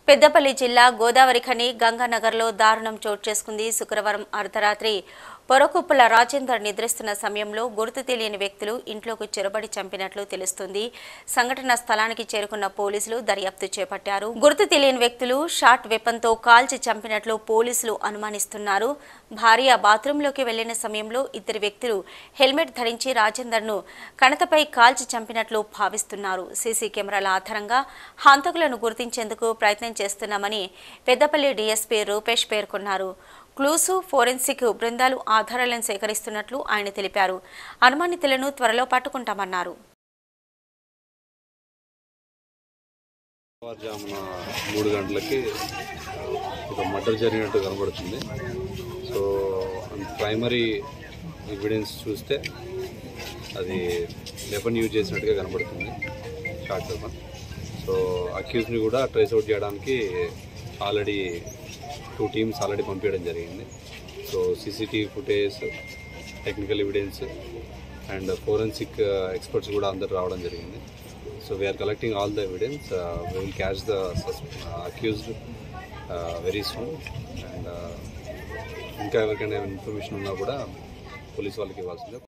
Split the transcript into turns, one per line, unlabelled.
పెద్దపల్లి జిల్లా గోదావరిఖని గంగానగర్లో దారుణం చోటు చేసుకుంది. శుక్రవారం అర్ధరాత్రి పొరకుప్పల రాజేందర్ నిద్రిస్తున్న సమయంలో గుర్తు తెలియని వ్యక్తులు ఇంట్లోకి చొరబడి చంపినట్లు తెలుస్తుంది. సంఘటన స్థలానికి చేరుకున్న పోలీసులు దర్యాప్తు చేపట్టారు. గుర్తు తెలియని వ్యక్తులు షార్ట్ వెపన్తో కాల్చి చంపినట్లు పోలీసులు అనుమానిస్తున్నారు. భార్య బాత్రూంలోకి వెళ్లిన సమయంలో ఇద్దరు వ్యక్తులు హెల్మెట్ ధరించి రాజేందర్ను కణతపై కాల్చి చంపినట్లు భావిస్తున్నారు. సీసీ కెమెరాల ఆధారంగా హంతకులను గుర్తించేందుకు ప్రయత్నం చేస్తున్నామని పెద్దపల్లి డీఎస్పీ రూపేష్ పేర్కొన్నారు. క్లూసు ఫోరెన్సిక్ బృందాలు ఆధారాలను సేకరిస్తున్నట్లు ఆయన తెలిపారు. అనుమానితులను త్వరలో పట్టుకుంటామన్నారు.
3 గంటలకి ఒక మర్డర్ జరిగినట్టు కనబడుతుంది. సో ప్రైమరీ ఎవిడెన్స్ చూస్తే అది వెపన్ యూజ్ చేసినట్టుగా కనబడుతుంది, షార్ట్ వెపన్. సో అక్యూజ్ని కూడా ట్రేస్ అవుట్ చేయడానికి ఆల్రెడీ 2 టీమ్స్ ఆల్రెడీ పంపించడం జరిగింది. So CCTV footage, technical evidence and forensic experts కూడా అందరు రావడం జరిగింది. So we're collecting all the evidence. We will catch the accused very soon. And ఇంకా ఎవరికైనా ఇన్ఫర్మేషన్ ఉన్నా కూడా పోలీస్ వాళ్ళకి ఇవ్వాల్సిందే.